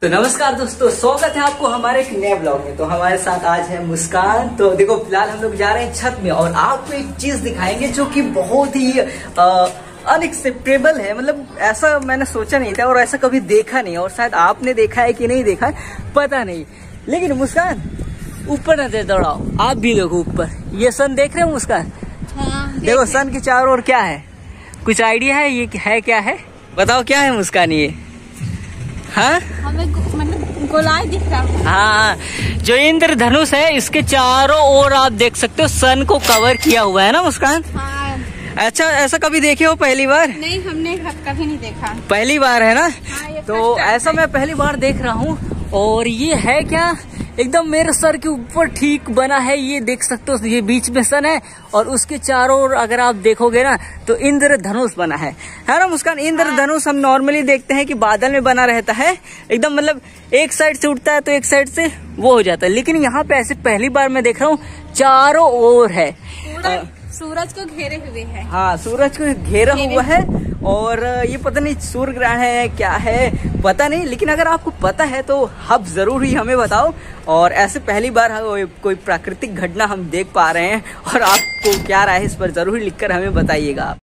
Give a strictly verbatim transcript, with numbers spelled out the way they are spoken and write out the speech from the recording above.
तो नमस्कार दोस्तों, स्वागत है आपको हमारे एक नए ब्लॉग में। तो हमारे साथ आज है मुस्कान। तो देखो फिलहाल हम लोग जा रहे हैं छत में और आपको एक चीज दिखाएंगे जो कि बहुत ही अनएक्सेप्टेबल है। मतलब ऐसा मैंने सोचा नहीं था और ऐसा कभी देखा नहीं, और शायद आपने देखा है कि नहीं देखा है पता नहीं। लेकिन मुस्कान ऊपर न दे दौड़ाओ, आप भी देखो ऊपर। ये सन देख रहे हो मुस्कान? हाँ, देखो सन के चारों ओर क्या है, कुछ आइडिया है ये है क्या है? बताओ क्या है मुस्कान ये? हाँ हमें मतलब गोलाई दिख रहा है। हाँ, जो इंद्रधनुष है इसके चारों ओर आप देख सकते हो सन को कवर किया हुआ है ना मुस्कान? हाँ। अच्छा, ऐसा कभी देखे हो पहली बार? नहीं, हमने कभी नहीं देखा, पहली बार है ना? हाँ, ये तो ऐसा मैं पहली बार देख रहा हूँ। और ये है क्या, एकदम मेरे सर के ऊपर ठीक बना है। ये देख सकते हो, ये बीच में सन है और उसके चारों ओर अगर आप देखोगे ना तो इंद्रधनुष बना है है ना मुस्कान? इंद्रधनुष हम नॉर्मली देखते हैं कि बादल में बना रहता है, एकदम मतलब एक साइड से उठता है तो एक साइड से वो हो जाता है। लेकिन यहाँ पे ऐसे पहली बार मैं देख रहा हूँ चारों ओर है। पूरा सूरज को घेरे हुए है। हाँ, सूरज को घेरा हुआ है। और ये पता नहीं सूर्य ग्रहण है क्या है पता नहीं, लेकिन अगर आपको पता है तो आप जरूर ही हमें बताओ। और ऐसे पहली बार कोई प्राकृतिक घटना हम देख पा रहे हैं और आपको क्या राय है इस पर जरूर लिखकर हमें बताइएगा।